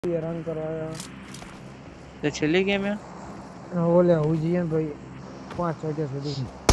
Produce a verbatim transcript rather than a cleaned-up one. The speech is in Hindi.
हैरान कराया तो छेल्ली गेम है ओले हुई जी भाई पांच वाग्या सुधी